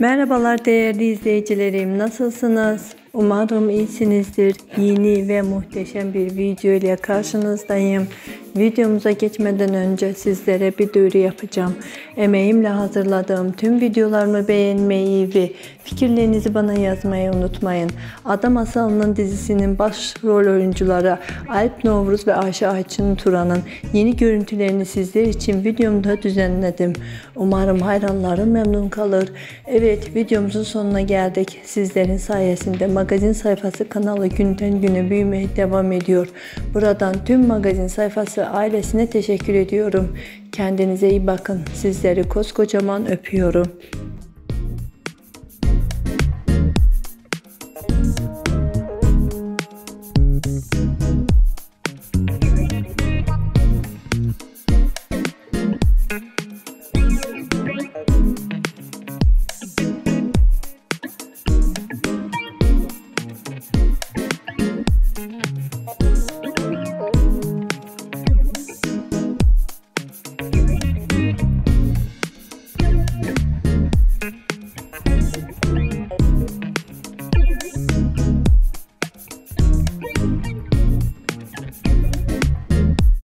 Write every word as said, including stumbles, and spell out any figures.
Merhabalar değerli izleyicilerim, nasılsınız? Umarım iyisinizdir. Yeni ve muhteşem bir video ile karşınızdayım. Videomuza geçmeden önce sizlere bir duyuru yapacağım. Emeğimle hazırladığım tüm videolarımı beğenmeyi ve fikirlerinizi bana yazmayı unutmayın. Ada Masalı'nın dizisinin başrol oyuncuları Alp Novruz ve Ayşe Ayçin Turan'ın yeni görüntülerini sizler için videomda düzenledim. Umarım hayranlarım memnun kalır. Evet, videomuzun sonuna geldik. Sizlerin sayesinde magazin sayfası kanalı günden güne büyümeye devam ediyor. Buradan tüm magazin sayfası ailesine teşekkür ediyorum. Kendinize iyi bakın. Sizleri koskocaman öpüyorum.